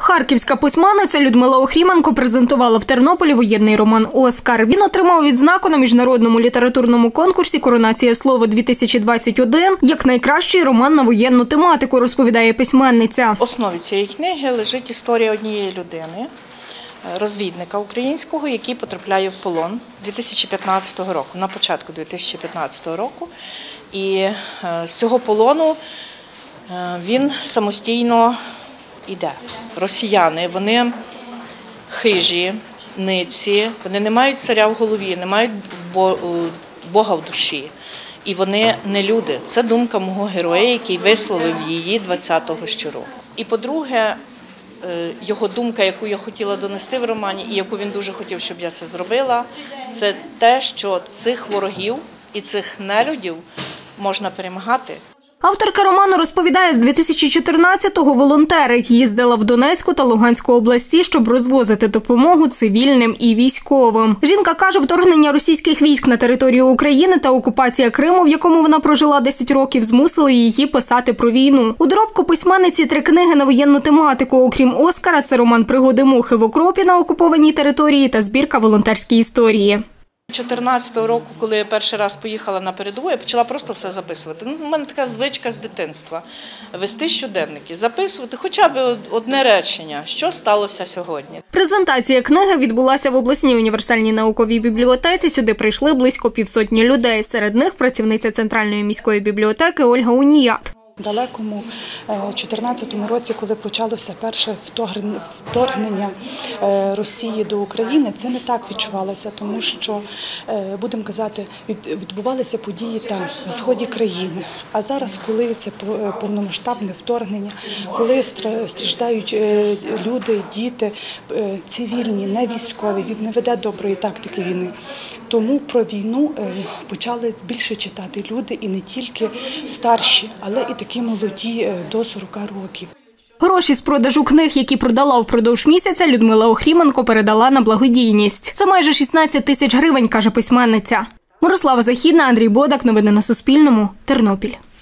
Харківська письменниця Людмила Охріменко презентувала в Тернополі воєнний роман «Оскар». Він отримав відзнаку на міжнародному літературному конкурсі «Коронація слова-2021» як найкращий роман на воєнну тематику, розповідає письменниця. В основі цієї книги лежить історія однієї людини, розвідника українського, який потрапляє в полон 2015 року, на початку 2015 року. І з цього полону він самостійно іде. Росіяни, вони хижі, ниці, вони не мають царя в голові, не мають Бога в душі. І вони не люди. Це думка мого героя, який висловив її 20-го щороку. І по-друге, його думка, яку я хотіла донести в романі, і яку він дуже хотів, щоб я це зробила, це те, що цих ворогів і цих нелюдів можна перемагати. Авторка роману розповідає, з 2014-го волонтерить, їздила в Донецьку та Луганську області, щоб розвозити допомогу цивільним і військовим. Жінка каже, вторгнення російських військ на територію України та окупація Криму, в якому вона прожила 10 років, змусили її писати про війну. У доробку письменниці 3 книги на воєнну тематику. Окрім «Оскара», це роман «Пригоди мухи в окропі» на окупованій території та збірка «Волонтерські історії». 2014 року, коли я перший раз поїхала на передову, я почала просто все записувати. У мене така звичка з дитинства – вести щоденники, записувати хоча б одне речення, що сталося сьогодні. Презентація книги відбулася в обласній універсальній науковій бібліотеці. Сюди прийшли близько 500 людей. Серед них працівниця Центральної міської бібліотеки Ольга Уніят. У далекому 2014 році, коли почалося перше вторгнення Росії до України, це не так відчувалося, тому що, будемо казати, відбувалися події там, на сході країни. А зараз, коли це повномасштабне вторгнення, коли страждають люди, діти, цивільні, не військові, він не веде доброї тактики війни. Тому про війну почали більше читати люди, і не тільки старші, але і такі молоді до 40 років. Гроші з продажу книг, які продала впродовж місяця, Людмила Охріменко передала на благодійність. Це майже 16 тисяч гривень, каже письменниця. Мирослава Західна, Андрій Бодак. Новини на Суспільному. Тернопіль.